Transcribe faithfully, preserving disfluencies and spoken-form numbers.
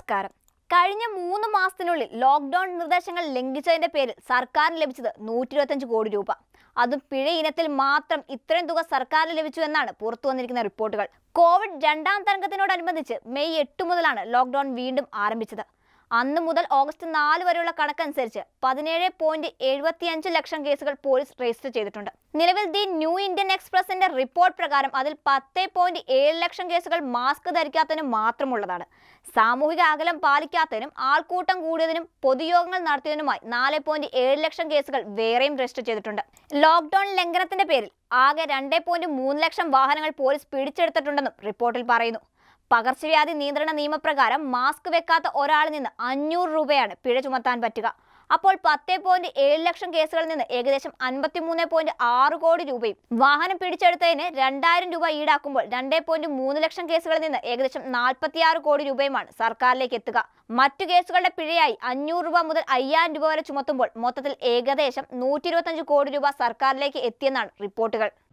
നമസ്കാരം. കഴിഞ്ഞ മൂന്ന് മാസത്തിനുള്ളിൽ ലോക്ക്ഡൌൺ നിർദ്ദേശങ്ങൾ ലംഘിച്ചതിന്റെ പേരിൽ സർക്കാരിന് ലഭിച്ചത് നൂറ്റി ഇരുപത്തിയഞ്ച് കോടി രൂപ. അതും പിഴ ഇനത്തിൽ മാത്രം ഇത്രയും തുക സർക്കാരിന് ലഭിച്ചു എന്നാണ് പുറത്തു വന്നിരിക്കുന്ന റിപ്പോർട്ടുകൾ. കോവിഡ് രണ്ടാം തരംഗത്തിനോടനുബന്ധിച്ച് മെയ് എട്ട് മുതലാണ് ലോക്ക്ഡൌൺ വീണ്ടും ആരംഭിച്ചത്. അന്ന് മുതൽ ഓഗസ്റ്റ് നാല് വരെയുള്ള കണക്കനുസരിച്ച് പതിനേഴ് പോയിന്റ് എഴുപത്തിയഞ്ച് ലക്ഷം കേസുകൾ പോലീസ് രജിസ്റ്റർ ചെയ്തിട്ടുണ്ട്. നിലവിൽ ദി ന്യൂ ഇന്ത്യൻ എക്സ്പ്രസിന്റെ റിപ്പോർട്ട് പ്രകാരം അതിൽ പത്ത് പോയിന്റ് ഏഴ് ലക്ഷം കേസുകൾ മാസ്ക് ധരിക്കാത്തതിനും മാത്രമുള്ളതാണ്. സാമൂഹിക അകലം പാലിക്കാത്തതിനും ആൾക്കൂട്ടം കൂടിയതിനും പൊതുയോഗങ്ങൾ നടത്തിയതിനുമായി നാല് പോയിന്റ് ഏഴ് ലക്ഷം കേസുകൾ വേറെയും രജിസ്റ്റർ ചെയ്തിട്ടുണ്ട്. ലോക്ക്ഡൌൺ ലംഘനത്തിന്റെ പേരിൽ ആകെ രണ്ട് പോയിന്റ് മൂന്ന് ലക്ഷം വാഹനങ്ങൾ പോലീസ് പിടിച്ചെടുത്തിട്ടുണ്ടെന്നും റിപ്പോർട്ടിൽ പറയുന്നു. പകർച്ചവ്യാധി നിയന്ത്രണ നിയമപ്രകാരം മാസ്ക് വെക്കാത്ത ഒരാളിൽ നിന്ന് അഞ്ഞൂറ് രൂപയാണ് പിഴ ചുമത്താൻ പറ്റുക. അപ്പോൾ പത്ത് പോയിന്റ് ഏഴ് ലക്ഷം കേസുകളിൽ നിന്ന് ഏകദേശം അൻപത്തിമൂന്ന് പോയിന്റ് ആറ് കോടി രൂപയും വാഹനം പിടിച്ചെടുത്തതിന് രണ്ടായിരം രൂപ ഈടാക്കുമ്പോൾ രണ്ട് പോയിന്റ് മൂന്ന് ലക്ഷം കേസുകളിൽ നിന്ന് ഏകദേശം നാൽപ്പത്തിയാറ് കോടി രൂപയുമാണ് സർക്കാരിലേക്ക് എത്തുക. മറ്റു കേസുകളുടെ പിഴയായി അഞ്ഞൂറ് രൂപ മുതൽ അയ്യായിരം രൂപ വരെ ചുമത്തുമ്പോൾ മൊത്തത്തിൽ ഏകദേശം നൂറ്റി ഇരുപത്തിയഞ്ച് കോടി രൂപ സർക്കാരിലേക്ക് എത്തിയെന്നാണ് റിപ്പോർട്ടുകൾ.